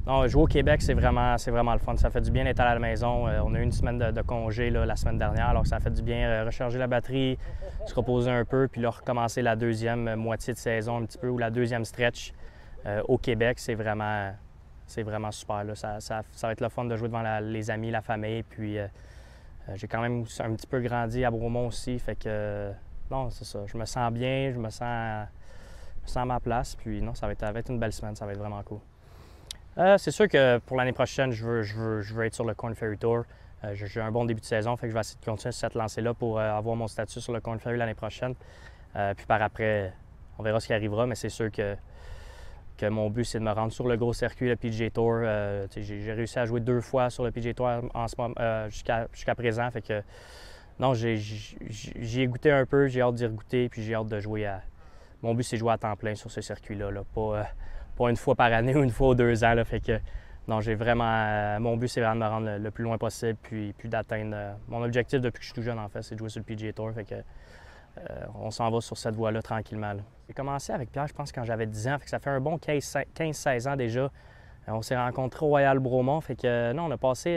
Non, jouer au Québec, c'est vraiment le fun. Ça fait du bien d'être à la maison. On a eu une semaine de congé là, la semaine dernière, alors ça fait du bien recharger la batterie, se reposer un peu, puis là, recommencer la deuxième moitié de saison un petit peu, ou la deuxième stretch au Québec. C'est vraiment super. Là. Ça va être le fun de jouer devant les amis, la famille. Puis j'ai quand même un petit peu grandi à Bromont aussi. Fait que non, c'est ça. Je me sens bien, je me sens à ma place. Puis non, ça va être une belle semaine. Ça va être vraiment cool. C'est sûr que pour l'année prochaine, je veux être sur le Korn Ferry Tour. J'ai un bon début de saison, fait que je vais essayer de continuer sur cette lancée-là pour avoir mon statut sur le Korn Ferry l'année prochaine. Puis par après, on verra ce qui arrivera, mais c'est sûr que mon but, c'est de me rendre sur le gros circuit, le PGA Tour. J'ai réussi à jouer 2 fois sur le PGA Tour jusqu'à présent, fait que non, j'y ai goûté un peu, j'ai hâte d'y regoûter, puis j'ai hâte de jouer à... Mon but, c'est de jouer à temps plein sur ce circuit-là, pas une fois par année ou une fois aux 2 ans. Là, fait que non, j'ai vraiment. Mon but, c'est vraiment de me rendre le plus loin possible puis d'atteindre. Mon objectif depuis que je suis tout jeune, en fait, c'est de jouer sur le PGA Tour. Fait que on s'en va sur cette voie-là tranquillement. Là. J'ai commencé avec Pierre, je pense, quand j'avais 10 ans. Fait que ça fait un bon 15-16 ans déjà. On s'est rencontrés au Royal Bromont. Fait que non, on a passé.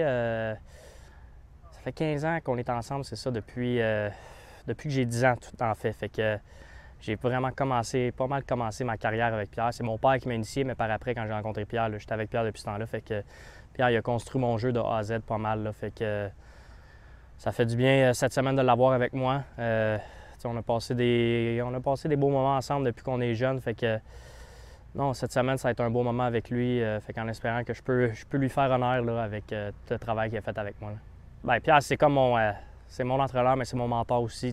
Ça fait 15 ans qu'on est ensemble, c'est ça, depuis que j'ai 10 ans, tout en fait. Fait que j'ai vraiment pas mal commencé ma carrière avec Pierre. C'est mon père qui m'a initié, mais par après, quand j'ai rencontré Pierre, j'étais avec Pierre depuis ce temps-là. Fait que Pierre, il a construit mon jeu de A à Z pas mal. Là, fait que ça fait du bien cette semaine de l'avoir avec moi. On a passé des beaux moments ensemble depuis qu'on est jeune. Fait que non, cette semaine, ça va être un beau moment avec lui. Fait qu'en espérant que je peux lui faire honneur là, avec tout le travail qu'il a fait avec moi. Là. Bien, Pierre, c'est comme c'est mon entraîneur, mais c'est mon mentor aussi.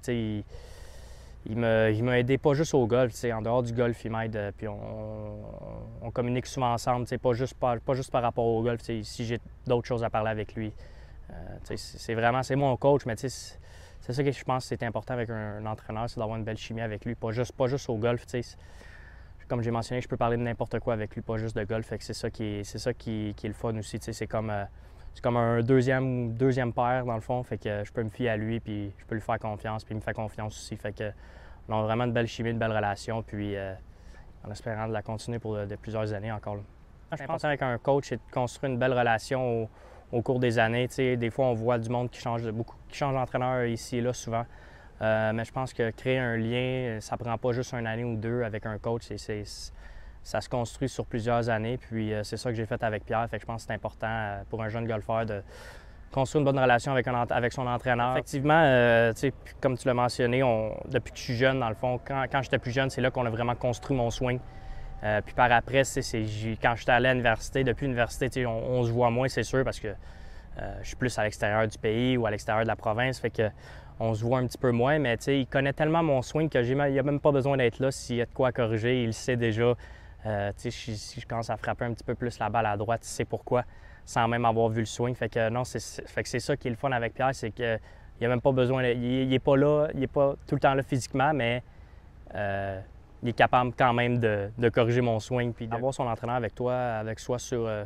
Il m'a aidé pas juste au golf, en dehors du golf, il m'aide. Puis on communique souvent ensemble, pas juste par rapport au golf. Si j'ai d'autres choses à parler avec lui. C'est mon coach, mais c'est ça que je pense que c'est important avec un entraîneur, c'est d'avoir une belle chimie avec lui, pas juste au golf. Comme j'ai mentionné, je peux parler de n'importe quoi avec lui, pas juste de golf. Fait que c'est ça qui est le fun aussi. C'est comme un deuxième père, dans le fond. Fait que je peux me fier à lui, puis je peux lui faire confiance, puis il me fait confiance aussi. Fait que on a vraiment une belle chimie, une belle relation, puis en espérant de la continuer pour de plusieurs années encore. Là. Je pense qu'avec un coach, c'est de construire une belle relation au cours des années. Des fois, on voit du monde qui change d'entraîneur ici et là souvent. Mais je pense que créer un lien, ça prend pas juste une année ou 2 avec un coach. Ça se construit sur plusieurs années. Puis c'est ça que j'ai fait avec Pierre. Fait que je pense que c'est important pour un jeune golfeur de construire une bonne relation avec son entraîneur. Effectivement, comme tu l'as mentionné, depuis que je suis jeune, dans le fond, quand j'étais plus jeune, c'est là qu'on a vraiment construit mon swing. Puis par après, quand j'étais allé à l'université, depuis l'université, on se voit moins, c'est sûr, parce que je suis plus à l'extérieur du pays ou à l'extérieur de la province. Fait que on se voit un petit peu moins, mais il connaît tellement mon swing qu'il n'y a même pas besoin d'être là. S'il y a de quoi corriger, il le sait déjà. Si je commence à frapper un petit peu plus la balle à droite, il sait pourquoi, sans même avoir vu le swing. Fait que non, c'est ça qui est le fun avec Pierre, c'est qu'il n'y a même pas besoin. Il n'est pas là, il n'est pas tout le temps là physiquement, mais il est capable quand même de corriger mon swing. Puis d'avoir son entraîneur avec soi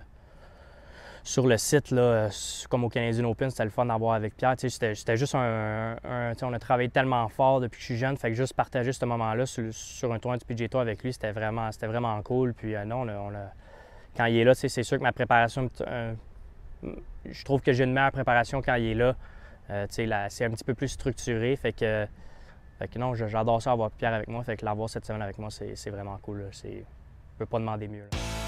sur le site, là, comme au Canadian Open, c'était le fun d'avoir avec Pierre. C'était juste on a travaillé tellement fort depuis que je suis jeune, fait que juste partager ce moment-là sur un tournoi du PGA Tour avec lui, c'était vraiment cool. Puis non, quand il est là, c'est sûr que ma préparation, je trouve que j'ai une meilleure préparation quand il est là. C'est un petit peu plus structuré, fait que non, j'adore ça avoir Pierre avec moi, fait que l'avoir cette semaine avec moi, c'est vraiment cool. Je ne peux pas demander mieux. Là.